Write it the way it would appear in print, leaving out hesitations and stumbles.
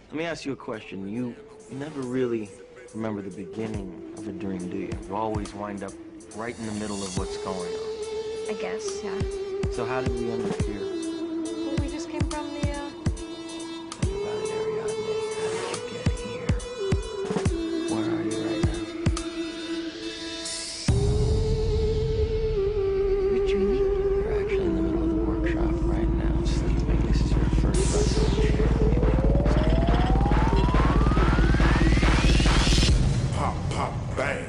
Let me ask you a question. You never really remember the beginning of a dream, do you? You always wind up right in the middle of what's going on. I guess, yeah. So how did we end up here? Well, we just came from the, Think about it, Ariadne. How did you get here? Where are you right now? You're dreaming? You're actually in the middle of the workshop right now, sleeping. This is your first lesson in chair. Pop, pop, bang.